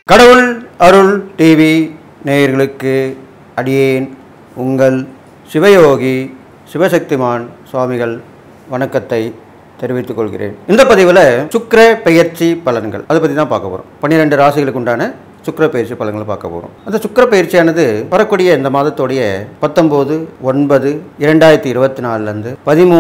கடவுள் அருள் டிவி நேயர்களுக்கு அடியேன் உங்கள் சிவயோகி சிவசக்திமான் சுவாமிகள் வணக்கத்தை தெரிவித்துக் கொள்கிறேன். இந்த பதிவில் சுக்கிர பெயர்ச்சி பலன்கள் அதை பற்றி தான் பார்க்க போகிறோம். 12 ராசிகளுக்கு உண்டான சுக்கிர பயிற்சி பலன்களை பார்க்க போகிறோம். அந்த சுக்கிர பயிற்சியானது வரக்கூடிய இந்த மாதத்தோடைய 19/9/2024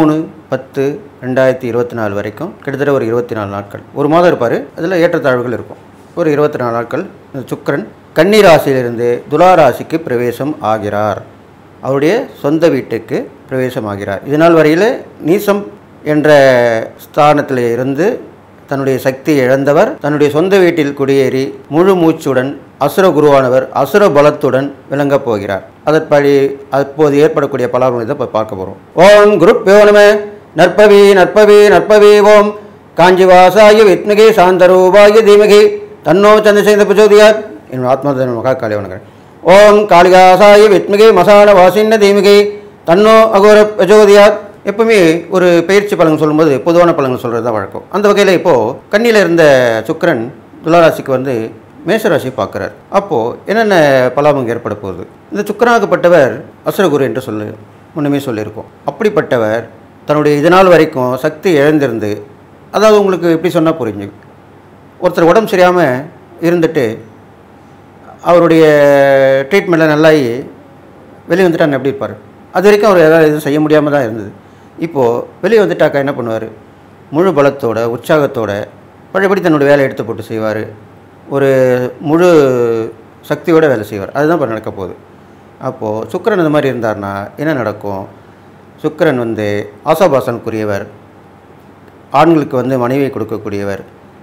13/10/2024 வரைக்கும் கிட்டத்தட்ட ஒரு 24 நாட்கள், ஒரு மாதம் இருப்பார். அதில் ஏற்றத்தாழ்வுகள் இருக்கும். ஒரு 24 நாட்கள் இந்த சுக்கிரன் கன்னி ராசியிலிருந்து துலா ராசிக்கு பிரவேசம் ஆகிறார். அவருடைய சொந்த வீட்டுக்கு பிரவேசம் ஆகிறார். இதனால் வரையில் நீசம் என்ற ஸ்தானத்தில் இருந்து தன்னுடைய சக்தியை இழந்தவர் தன்னுடைய சொந்த வீட்டில் குடியேறி முழு மூச்சுடன் அசுர குருவானவர் அசுர பலத்துடன் விளங்கப் போகிறார். அதற்படி அப்போது ஏற்படக்கூடிய பலன்களை தான் பார்க்க போகிறோம். ஓம் குருப்யோ நம. நற்பவி நற்பவி நற்பவி. ஓம் காஞ்சிவாசாய வித்மகே சாந்தரூபாய தீமகி தன்னோ சந்திரசேகர பிரச்சோதயாத். என் ஆத்மதன் மகாகாளி வணங்குறேன். ஓம் காளிகாசாய வித்மகே மசான வாசின்ன தீமகி தன்னோ அகோர பிரச்சோதயாத். எப்பவுமே ஒரு பயிற்சி பலன்கள் சொல்லும்போது பொதுவான பலன்கள் சொல்கிறது தான் வழக்கம். அந்த வகையில் இப்போது கன்னியில் இருந்த சுக்கிரன் துளாராசிக்கு வந்து மேஷராசியை பார்க்குறார். அப்போது என்னென்ன பலாபம் ஏற்பட போகுது? இந்த சுக்கிரனாகப்பட்டவர் அசுரகுரு என்று முன்னுமே சொல்லியிருக்கோம். அப்படிப்பட்டவர் தன்னுடைய இதனால் வரைக்கும் சக்தி இழந்திருந்து, அதாவது உங்களுக்கு எப்படி சொன்னால் புரிஞ்சு, ஒருத்தர் உடம்பு சரியாமல் இருந்துட்டு அவருடைய ட்ரீட்மெண்ட்டில் நல்லாயி வெளியே வந்துட்டாங்க எப்படி இருப்பார்? அது வரைக்கும் அவர் ஏதாவது எதுவும் செய்ய முடியாமல் தான் இருந்தது. இப்போது வெளியே வந்துட்டாக்கா என்ன பண்ணுவார்? முழு பலத்தோட உற்சாகத்தோட பழையபடி தன்னுடைய வேலையை எடுத்து போட்டு செய்வார். ஒரு முழு சக்தியோடு வேலை செய்வார். அதுதான் இப்போ நடக்க போகுது. அப்போது சுக்கிரன் இந்த மாதிரி இருந்தார்னா என்ன நடக்கும்? சுக்கிரன் வந்து ஆசாபாசனுக்குரியவர், ஆண்களுக்கு வந்து மனைவியை கொடுக்கக்கூடியவர்,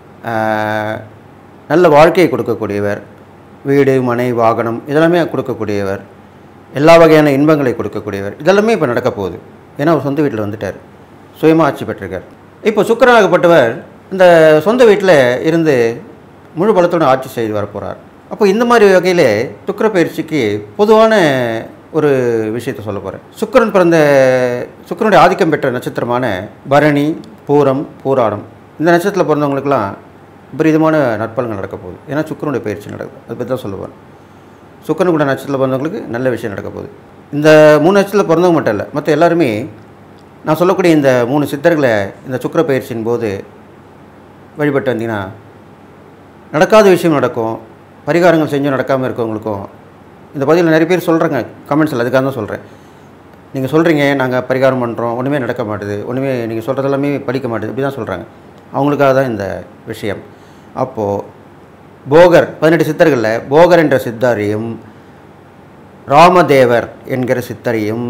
நல்ல வாழ்க்கையை கொடுக்கக்கூடியவர், வீடு மனை வாகனம் இதெல்லாமே கொடுக்கக்கூடியவர், எல்லா வகையான இன்பங்களை கொடுக்கக்கூடியவர். இதெல்லாமே இப்போ நடக்க போகுது. ஏன்னா அவர் சொந்த வீட்டில் வந்துட்டார், சுயமாக ஆட்சி பெற்றிருக்கார். இப்போ சுக்கிரனாகப்பட்டவர் இந்த சொந்த வீட்டில் இருந்து முழு பலத்தோடு ஆட்சி செய்து வரப்போகிறார். அப்போ இந்த மாதிரி வகையில் சுக்கிர பயிற்சிக்கு பொதுவான ஒரு விஷயத்தை சொல்ல போகிறேன். சுக்கிரனுடைய ஆதிக்கம் பெற்ற நட்சத்திரமான பரணி, பூரம், பூராடம் இந்த நட்சத்திரத்தில் பிறந்தவங்களுக்கெல்லாம் விபரீதமான நற்பலன்கள் நடக்க போகுது. ஏன்னா சுக்கிரனுடைய பயிற்சி நடக்குது. அதை பற்றி தான் சொல்லுவார். சுக்கிரன் கூட நட்சத்திரத்தில் பிறந்தவங்களுக்கு நல்ல விஷயம் நடக்க போகுது. இந்த 3 நட்சத்திரத்தில் பிறந்தவங்க மட்டும் இல்லை, மற்ற எல்லாருமே நான் சொல்லக்கூடிய இந்த 3 சித்தர்களை இந்த சுக்கிர பயிற்சியின் போது வழிபட்டு வந்தீங்கன்னா நடக்காத விஷயம் நடக்கும். பரிகாரங்கள் செஞ்சும் நடக்காமல் இருக்கவங்களுக்கும் இந்த பதிவில் நிறைய பேர் சொல்கிறாங்க கமெண்ட்ஸில். அதுக்காக தான் சொல்கிறேன். நீங்கள் சொல்கிறீங்க நாங்கள் பரிகாரம் பண்ணுறோம், ஒன்றுமே நடக்க மாட்டுது, ஒன்றுமே நீங்கள் சொல்கிறது எல்லாமே படிக்க மாட்டுது, இப்படி தான் சொல்கிறாங்க. அவங்களுக்காக தான் இந்த விஷயம். அப்போது போகர் 18 சித்தர்களில் போகர் என்ற சித்தரையும் ராமதேவர் என்கிற சித்தரையும்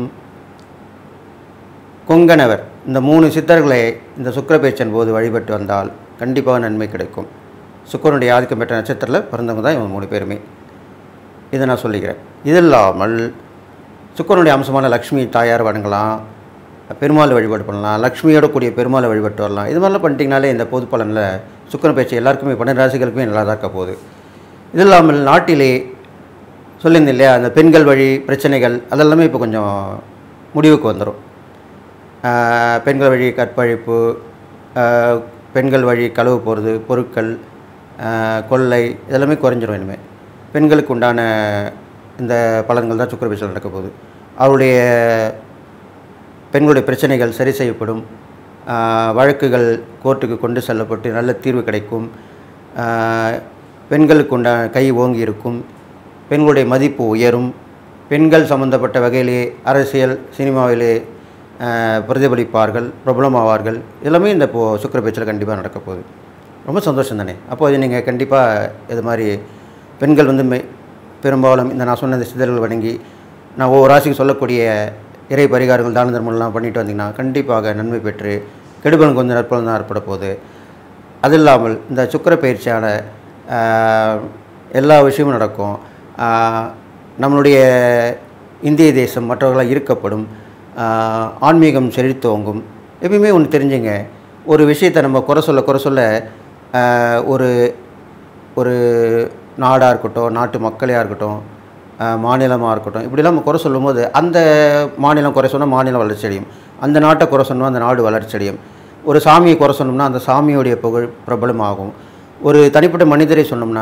கொங்கணவர் இந்த 3 சித்தர்களை இந்த சுக்கிர பயிற்சியின் போது வழிபட்டு வந்தால் கண்டிப்பாக நன்மை கிடைக்கும். சுக்கிரனுடைய ஆதிக்கம் பெற்ற நட்சத்திரத்தில் பிறந்தவங்க தான் இவங்க 3 பேருமே. இதை நான் சொல்லிக்கிறேன். இது இல்லாமல் சுக்கிரனுடைய அம்சமான லக்ஷ்மி தாயார் வணங்கலாம், பெருமாள் வழிபாடு பண்ணலாம், லக்ஷ்மியோட கூடிய பெருமாளை வழிபட்டு வரலாம். இது மாதிரிலாம் பண்ணிட்டீங்கனாலே இந்த பொது பலனில் சுக்கிரன் பயிற்சி எல்லாருக்குமே 12 ராசிகளுக்குமே நல்லா தான் இருக்க போகுது. இது இல்லாமல் நாட்டிலே சொல்லியிருந்தேன் இல்லையா, அந்த பெண்கள் வழி பிரச்சனைகள் அதெல்லாமே இப்போ கொஞ்சம் முடிவுக்கு வந்துடும். பெண்கள் வழி கற்பழிப்பு, பெண்கள் வழி களவு போகிறது, பொருட்கள் கொள்ளை இதெல்லாமே குறைஞ்சிடும். இனிமேல் பெண்களுக்கு உண்டான இந்த பலன்கள் தான் சுக்கிர பயிற்சியில் நடக்க போகுது. அவருடைய பெண்களுடைய பிரச்சனைகள் சரி செய்யப்படும். வழக்குகள் கோர்ட்டுக்கு கொண்டு செல்லப்பட்டு நல்ல தீர்வு கிடைக்கும். பெண்களுக்கு உண்டான கை ஓங்கி இருக்கும். பெண்களுடைய மதிப்பு உயரும். பெண்கள் சம்பந்தப்பட்ட வகையிலே அரசியல் சினிமாவிலே பிரதிபலிப்பார்கள், பிரபலமாவார்கள். எல்லாமே இந்த சுக்கிர பயிற்சியில் கண்டிப்பாக நடக்க போகுது. ரொம்ப சந்தோஷம் தானே? அப்போ அது நீங்கள் கண்டிப்பாக இது மாதிரி பெண்கள் வந்து பெரும்பாலும் இந்த நான் சொன்ன இந்த சித்தர்கள் வணங்கி நான் ஒவ்வொரு ராசிக்கு சொல்லக்கூடிய இறை பரிகாரங்கள் தான தர்மம்லாம் பண்ணிட்டு வந்தீங்கன்னா கண்டிப்பாக நன்மை பெற்று கெடுபலன் கொஞ்சம் நற்பலன் தான் ஏற்பட போகுது. அது இல்லாமல் இந்த சுக்கிர பயிற்சியான எல்லா விஷயமும் நடக்கும். நம்மளுடைய இந்திய தேசம் மற்றவர்களால் ஈர்க்கப்படும். ஆன்மீகம் செழித்தோங்கும். எப்பயுமே ஒன்று தெரிஞ்சுங்க, ஒரு விஷயத்தை நம்ம குறை சொல்ல ஒரு ஒரு நாடாக இருக்கட்டும், நாட்டு மக்களையாக இருக்கட்டும், மாநிலமாக இருக்கட்டும், இப்படிலாம் நம்ம குறை சொல்லும்போது அந்த மாநிலம் குறை சொன்னால் மாநிலம் வளர்ச்சி அடையும், அந்த நாட்டை குறை சொன்னால் அந்த நாடு வளர்ச்சி அடையும். ஒரு சாமியை குறை சொன்னோம்னா அந்த சாமியோடைய புகழ் பிரபலமாகும். ஒரு தனிப்பட்ட மனிதரை சொன்னோம்னா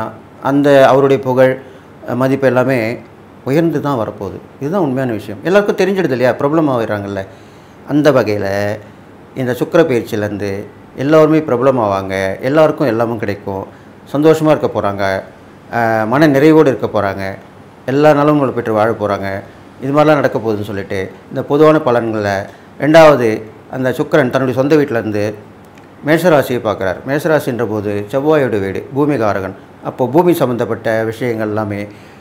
அந்த அவருடைய புகழ் மதிப்பு எல்லாமே உயர்ந்து தான் வரப்போகுது. இதுதான் உண்மையான விஷயம். எல்லாருக்கும் தெரிஞ்சிடுது இல்லையா, பிரபலம் ஆகிறாங்கல்ல. அந்த வகையில் இந்த சுக்கிர பயிற்சியிலேருந்து எல்லோருமே பிரபலமாவாங்க, எல்லாருக்கும் எல்லாமும் கிடைக்கும், சந்தோஷமாக இருக்க போகிறாங்க, மன நிறைவோடு இருக்க போகிறாங்க, எல்லா நலமும் பெற்று வாழ போகிறாங்க. இது மாதிரிலாம் நடக்க போகுதுன்னு சொல்லிட்டு இந்த பொதுவான பலன்களை 2வது அந்த சுக்கிரன் தன்னுடைய சொந்த வீட்டிலேருந்து மேஷராசியை பார்க்குறார். மேஷராசின்ற போது செவ்வாயோட வீடு, பூமிகாரகன். அப்போது பூமி சம்மந்தப்பட்ட விஷயங்கள் எல்லாமே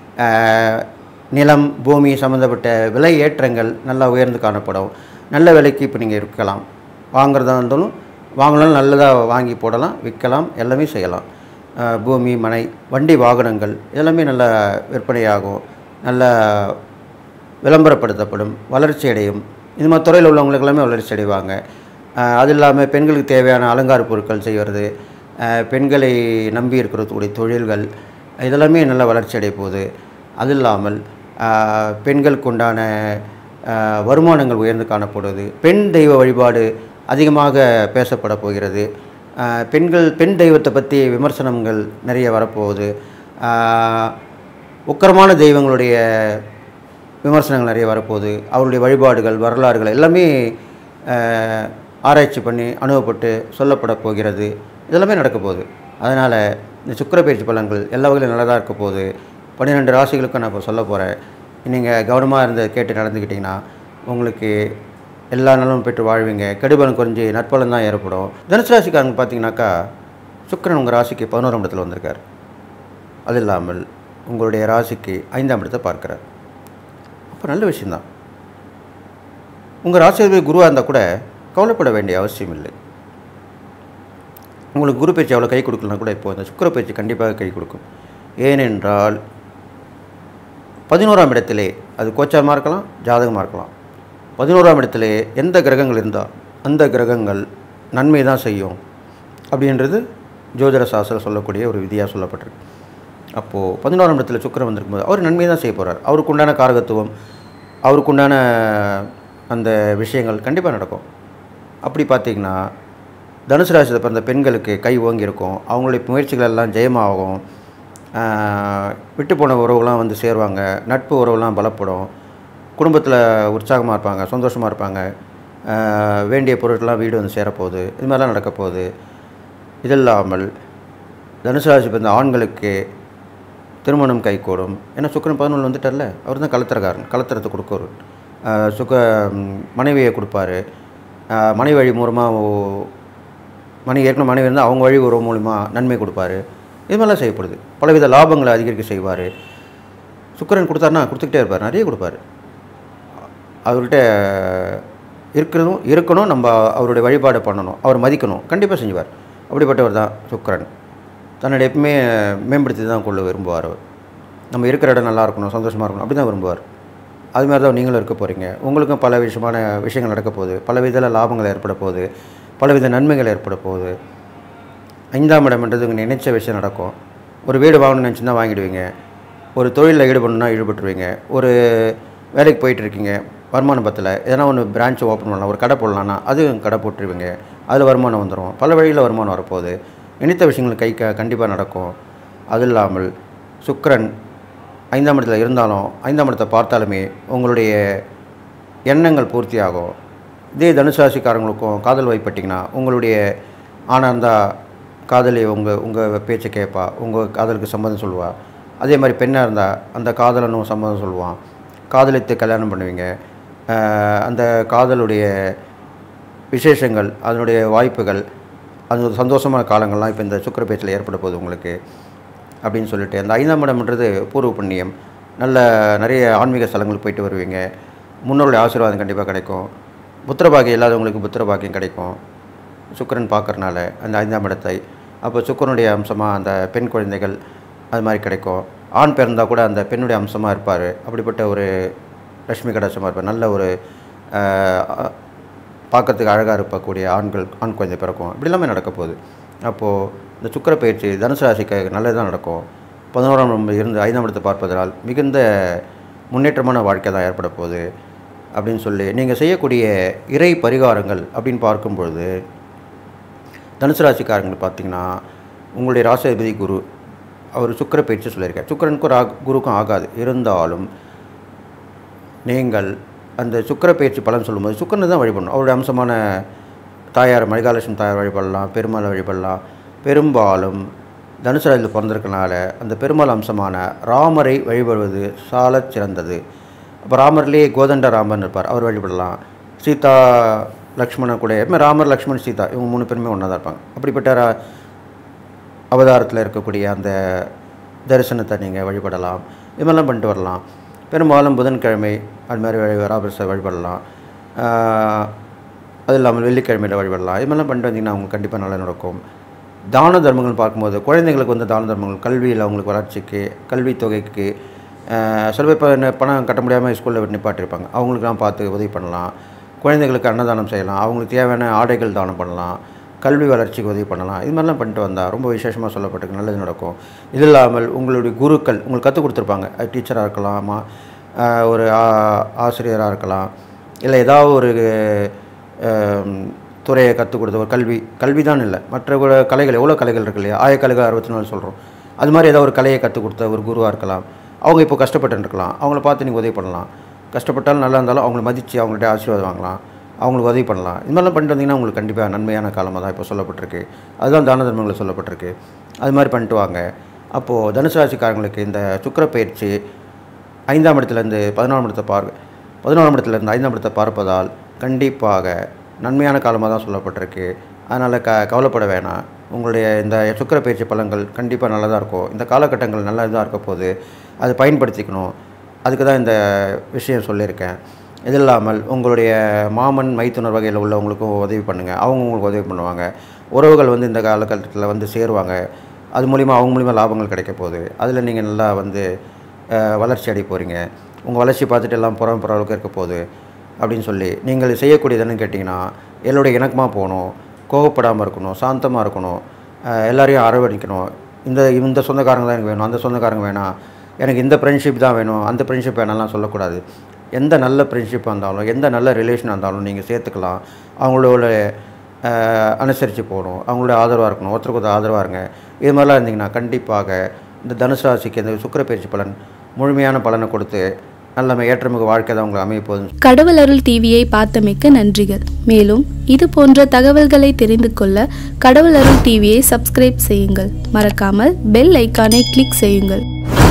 நிலம் பூமி சம்மந்தப்பட்ட விலை ஏற்றங்கள் நல்லா உயர்ந்து காணப்படும். நல்ல விலைக்கு இப்போ நீங்கள் இருக்கலாம், வாங்குறதா இருந்தாலும் வாங்கலாம், நல்லதாக வாங்கி போடலாம், விற்கலாம், எல்லாமே செய்யலாம். பூமி மனை வண்டி வாகனங்கள் இதெல்லாமே நல்ல விற்பனையாகும், நல்ல விளம்பரப்படுத்தப்படும், வளர்ச்சி அடையும். இது மாதிரி துறையில் உள்ளவங்களுக்கு எல்லாமே வளர்ச்சி அடைவாங்க. அது இல்லாமல் பெண்களுக்கு தேவையான அலங்கார பொருட்கள் செய்வது, பெண்களை நம்பி இருக்கிறதுடைய தொழில்கள் இதெல்லாமே நல்ல வளர்ச்சி அடைய போகுது. அது இல்லாமல் பெண்களுக்கு உண்டான வருமானங்கள் உயர்ந்து காணப்படுவது, பெண் தெய்வ வழிபாடு அதிகமாக பேசப்பட போகிறது. பெண் தெய்வத்தை பற்றி விமர்சனங்கள் நிறைய வரப்போகுது. உக்கிரமான தெய்வங்களுடைய விமர்சனங்கள் நிறைய வரப்போகுது. அவருடைய வழிபாடுகள் வரலாறுகள் எல்லாமே ஆராய்ச்சி பண்ணி அனுபவப்பட்டு சொல்லப்பட போகிறது. இதெல்லாமே நடக்க போகுது. அதனால் இந்த சுக்கிர பயிற்சி பலன்கள் எல்லா வகையிலும் நல்லதாக இருக்க போகுது. 12 ராசிகளுக்கும் நான் இப்போ சொல்ல போகிறேன். நீங்கள் கவனமாக இருந்து கேட்டு நடந்துக்கிட்டிங்கன்னா உங்களுக்கு எல்லா நலமும் பெற்று வாழ்வீங்க. கெடுபலன் குறைஞ்சி நற்பலன் தான் ஏற்படும். தனுசு ராசிக்காரங்க பார்த்தீங்கன்னாக்கா சுக்கிரன் உங்கள் ராசிக்கு 11ஆம் இடத்துல வந்திருக்கார். அது இல்லாமல் உங்களுடைய ராசிக்கு 5ஆம் இடத்தை பார்க்குறார். அப்போ நல்ல விஷயந்தான். உங்கள் ராசியாதிபதி குருவாக இருந்தால் கூட கவலைப்பட வேண்டிய அவசியம் இல்லை. உங்களுக்கு குரு பயிற்சி அவ்வளோ கை கொடுக்கலனா கூட இப்போ இந்த சுக்கிர பயிற்சி கண்டிப்பாக கை கொடுக்கும். ஏனென்றால் 11ஆம் இடத்திலே, அது கோச்சாரமாக இருக்கலாம், ஜாதகமாக இருக்கலாம், 11ஆம் இடத்திலே எந்த கிரகங்கள் இருந்தால் அந்த கிரகங்கள் நன்மை தான் செய்யும் அப்படின்றது ஜோதிட சாஸ்திரம் சொல்லக்கூடிய ஒரு விதியாக சொல்லப்பட்டிருக்கு. அப்போது 11ஆம் இடத்துல சுக்கிரன் வந்திருக்கும்போது அவர் நன்மை தான் செய்ய போகிறார். அவருக்கு உண்டான காரகத்துவம், அவருக்கு உண்டான அந்த விஷயங்கள் கண்டிப்பாக நடக்கும். அப்படி பார்த்திங்கன்னா தனுசு ராசியில் பிறந்த பெண்களுக்கு கை ஓங்கி இருக்கும். அவங்களுடைய முயற்சிகள் எல்லாம் ஜெயமாகும். விட்டு போன உறவுலாம் வந்து சேருவாங்க. நட்பு உறவுலாம் பலப்படும். குடும்பத்தில் உற்சாகமாக இருப்பாங்க, சந்தோஷமாக இருப்பாங்க. வேண்டிய பொருட்கள்லாம் வீடு வந்து சேரப்போகுது. இது மாதிரிலாம் நடக்க போகுது. இது இல்லாமல் தனுசு ராசி பிறந்த ஆண்களுக்கு திருமணம் கைகூடும். ஏன்னா சுக்கிரன் 11 வந்துட்டார்ல, அவர் தான் கலத்திரக்காரன், கலத்திரத்தை கொடுக்குறவர். மனைவியை கொடுப்பார். மனைவி வழி மூலமாக ஏற்கனவே மனைவி இருந்தால் அவங்க வழி உறவு மூலிமா நன்மை கொடுப்பார். இது மாதிரிலாம் செய்யப்படுது. பலவித லாபங்களை அதிகரிக்க செய்வார். சுக்கிரன் கொடுத்தாருன்னா கொடுத்துக்கிட்டே இருப்பார், நிறைய கொடுப்பார். அவர்கிட்ட இருக்கணும், நம்ம அவருடைய வழிபாடு பண்ணணும், அவர் மதிக்கணும், கண்டிப்பாக செஞ்சுவார். அப்படிப்பட்டவர் தான் சுக்கிரன். தன்னுடைய எப்பவுமே மேம்படுத்தி தான் கொள்ள விரும்புவார். அவர் நம்ம இருக்கிற இடம் நல்லா இருக்கணும், சந்தோஷமாக இருக்கணும், அப்படி தான் விரும்புவார். அது மாதிரி தான் நீங்களும் இருக்க போகிறீங்க. உங்களுக்கும் பல விஷயங்கள் நடக்க போகுது. பலவித லாபங்கள் ஏற்பட போகுது, பலவித நன்மைகள் ஏற்பட போகுது. 5ஆம் இடம்ன்றது நீங்கள் நினைச்ச விஷயம் நடக்கும். ஒரு வீடு வாங்கணும்னு நினச்சின்னா வாங்கிடுவீங்க. ஒரு தொழிலில் ஈடுபடணுன்னா ஈடுபட்டுருவீங்க. ஒரு வேலைக்கு போயிட்டுருக்கீங்க, வருமானம் பத்தல, எதனா ஒன்று பிரான்ச் ஓப்பன் பண்ணலாம், ஒரு கடை போடலான்னா அது கடை போட்டுருவீங்க, அதில் வருமானம் வந்துடும். பல வழியில் வருமானம் வரப்போகுது. நினைத்த விஷயங்கள் கண்டிப்பாக நடக்கும். அது இல்லாமல் சுக்கிரன் 5ஆம் இடத்துல இருந்தாலும் 5ஆம் இடத்தை பார்த்தாலுமே உங்களுடைய எண்ணங்கள் பூர்த்தியாகும். இதே தனுசு ராசிக்காரங்களுக்கும் காதல் வைப்பட்டிங்கன்னா உங்களுடைய ஆணாக இருந்தால் காதலி உங்கள் பேச்சை கேட்பா, உங்கள் காதலுக்கு சம்மதம் சொல்லுவா. அதே மாதிரி பெண்ணாக இருந்தால் அந்த காதலனும் சம்மதம் சொல்லுவான். காதலித்து கல்யாணம் பண்ணுவீங்க. அந்த காதலுடைய விசேஷங்கள், அதனுடைய வாய்ப்புகள், அது ஒரு சந்தோஷமான காலங்கள்லாம் இப்போ இந்த சுக்கிர பேச்சில் ஏற்பட போகுது உங்களுக்கு அப்படின்னு சொல்லிட்டு. அந்த 5ஆம் இடம்ன்றது பூர்வ புண்ணியம். நிறைய ஆன்மீக ஸ்தலங்களுக்கு போயிட்டு வருவீங்க. முன்னோருடைய ஆசீர்வாதம் கண்டிப்பாக கிடைக்கும். புத்திரபாகியம் இல்லாதவங்களுக்கு புத்திரபாகியம் கிடைக்கும் சுக்கிரன் பார்க்கறனால அந்த 5ஆம் இடத்தை. அப்போ சுக்கிரனுடைய அம்சமாக அந்த பெண் குழந்தைகள் அது மாதிரி கிடைக்கும். ஆண் பிறந்தால் கூட அந்த பெண்ணுடைய அம்சமாக இருப்பார். அப்படிப்பட்ட ஒரு லட்சுமி கடாட்சமாக இருப்பார். நல்ல ஒரு பார்க்கறதுக்கு அழகாக இருக்கக்கூடிய ஆண் குழந்தை பிறக்கும். இப்படி எல்லாமே நடக்க போகுது. அப்போது இந்த சுக்கிர பயிற்சி தனுசு ராசிக்கு நல்லதுதான் நடக்கும். 11ஆம் இருந்து 5ஆம் இடத்தை பார்ப்பதனால் மிகுந்த முன்னேற்றமான வாழ்க்கை தான் ஏற்பட போகுது அப்படின்னு சொல்லி நீங்கள் செய்யக்கூடிய இறை பரிகாரங்கள் அப்படின்னு பார்க்கும்பொழுது தனுசு ராசிக்காரங்கள் பார்த்திங்கன்னா உங்களுடைய ராசியாதிபதி குரு, அவர் சுக்கிர பயிற்சி சொல்லியிருக்கார். சுக்கிரனுக்கும் குருக்கும் ஆகாது. இருந்தாலும் நீங்கள் அந்த சுக்கிர பயிற்சி பலன் சொல்லும்போது சுக்கிரனை தான் வழிபடணும். அவருடைய அம்சமான தாயார் மல்லிகாலட்சுமி தாயார் வழிபடலாம், பெருமாளை வழிபடலாம். பெரும்பாலும் தனுசு ராசியில் பிறந்திருக்கனால அந்த பெருமாள் அம்சமான ராமரை வழிபடுவது சால சிறந்தது. அப்போ ராமர்லேயே கோதண்ட ராமன் இருப்பார், அவர் வழிபடலாம். சீதா லக்ஷ்மணன் கூட ராமர் லக்ஷ்மண் சீதா இவங்க 3 பேருமே ஒன்றா தான் இருப்பாங்க. அப்படிப்பட்ட அவதாரத்தில் இருக்கக்கூடிய அந்த தரிசனத்தை நீங்கள் வழிபடலாம். இது மாதிரிலாம் பண்ணிட்டு வரலாம். பெரும்பாலும் புதன்கிழமை அது மாதிரி ராபர்ஸை வழிபடலாம். அது இல்லாமல் வெள்ளிக்கிழமையில் வழிபடலாம். இது மாதிரிலாம் பண்ணிட்டு வந்தீங்கன்னா அவங்களுக்கு கண்டிப்பாக நல்லா நடக்கும். தான தர்மங்கள் பார்க்கும்போது குழந்தைங்களுக்கு வந்து தான தர்மங்கள் கல்வியில் அவங்களுக்கு வளர்ச்சிக்கு, கல்வித்தொகைக்கு சில பேர் பணம் கட்ட முடியாமல் ஸ்கூலில் நிப்பாட்டிருப்பாங்க, அவங்களுக்குலாம் பார்த்து உதவி பண்ணலாம். குழந்தைகளுக்கு அன்னதானம் செய்யலாம், அவங்களுக்கு தேவையான ஆடைகள் தானம் பண்ணலாம், கல்வி வளர்ச்சிக்கு உதவி பண்ணலாம். இது மாதிரிலாம் பண்ணிட்டு வந்தால் ரொம்ப விசேஷமாக சொல்லப்பட்டிருக்கு, நல்லது நடக்கும். இது இல்லாமல் உங்களுடைய குருக்கள் உங்களுக்கு கற்றுக் கொடுத்துருப்பாங்க. டீச்சராக இருக்கலாமா, ஒரு ஆசிரியராக இருக்கலாம், இல்லை ஏதாவது ஒரு துறையை கற்றுக் கொடுத்த ஒரு கல்வி தான் இல்லை, மற்ற கலைகள் எவ்வளோ கலைகள் இருக்கு இல்லையா, ஆயக்கலைகள் 64 சொல்கிறோம். அது மாதிரி ஏதாவது ஒரு கலையை கற்றுக் கொடுத்த ஒரு குருவாக இருக்கலாம். அவங்க இப்போ கஷ்டப்பட்டு இருக்கலாம், அவங்கள பார்த்து நீங்கள் உதவி பண்ணலாம். கஷ்டப்பட்டாலும் நல்லா இருந்தாலும் அவங்கள மதித்து அவங்கள்ட்ட ஆசீர்வாதம் வாங்கலாம், அவங்களுக்கு உதவி பண்ணலாம். இது மாதிரிலாம் பண்ணிட்டு வந்தீங்கன்னா உங்களுக்கு கண்டிப்பாக நன்மையான காலமாக தான் இப்போ சொல்லப்பட்டிருக்கு. அதுதான் தான தர்மங்களை சொல்லப்பட்டிருக்கு. அது மாதிரி பண்ணிட்டு வாங்க. அப்போது தனுசு ராசிக்காரங்களுக்கு இந்த சுக்கிர பயிற்சி 5ஆம் இடத்துலேருந்து 11ஆம் இடத்தை 11ஆம் இடத்துலேருந்து 5ஆம் இடத்தை பார்ப்பதால் கண்டிப்பாக நன்மையான காலமாக தான் சொல்லப்பட்டிருக்கு. அதனால் கவலைப்பட வேணாம். உங்களுடைய இந்த சுக்கிர பயிற்சி பலன்கள் கண்டிப்பாக நல்லதாக இருக்கும். இந்த காலகட்டங்கள் நல்லா இதாக இருக்க போது அதை பயன்படுத்திக்கணும். அதுக்கு தான் இந்த விஷயம் சொல்லியிருக்கேன். இது இல்லாமல் உங்களுடைய மாமன் மைத்துனர் வகையில் உள்ளவங்களுக்கும் உதவி பண்ணுங்கள், அவங்க உங்களுக்கு உதவி பண்ணுவாங்க. உறவுகள் வந்து இந்த காலகட்டத்தில் வந்து சேருவாங்க. அது மூலிமா அவங்க மூலிமா லாபங்கள் கிடைக்க போகுது. அதில் நீங்கள் நல்லா வந்து வளர்ச்சி அடைய போகிறீங்க. உங்கள் வளர்ச்சி பார்த்துட்டு எல்லாம் புற அளவுக்கு இருக்க போகுது அப்படின்னு சொல்லி நீங்கள் செய்யக்கூடியதுன்னு கேட்டிங்கன்னா, எல்லோருடைய இணக்கமாக போகணும், கோவப்படாமல் இருக்கணும், சாந்தமாக இருக்கணும், எல்லோரையும் அரவணைக்கணும். இந்த சொந்தக்காரங்க தான் எனக்கு வேணும், அந்த சொந்தக்காரங்க வேணாம், எனக்கு இந்த ஃப்ரெண்ட்ஷிப் தான் வேணும், அந்த ஃப்ரெண்ட்ஷிப் வேணாம்லாம் சொல்லக்கூடாது. எந்த நல்ல ஃப்ரெண்ட்ஷிப்பாக இருந்தாலும், எந்த நல்ல ரிலேஷனாக இருந்தாலும் நீங்கள் சேர்த்துக்கலாம். அவங்களோட அனுசரித்து போகணும், அவங்களோட ஆதரவாக இருக்கணும், ஒருத்தருக்கு ஒருத்தர் ஆதரவாக இருங்க. இது மாதிரிலாம் இருந்தீங்கன்னா கண்டிப்பாக இந்த தனுசு ராசிக்கு இந்த சுக்கிர பயிற்சி பலன் முழுமையான பலனை கொடுத்து நல்ல ஏற்றமிகு வாழ்க்கை தான் உங்களுக்கு அமைய போகுது. கடவுள் அருள் டிவியை பார்த்தமைக்க நன்றிகள். மேலும் இது போன்ற தகவல்களை தெரிந்து கொள்ள கடவுள் அருள் டிவியை சப்ஸ்கிரைப் செய்யுங்கள். மறக்காமல் பெல் ஐக்கானை கிளிக் செய்யுங்கள்.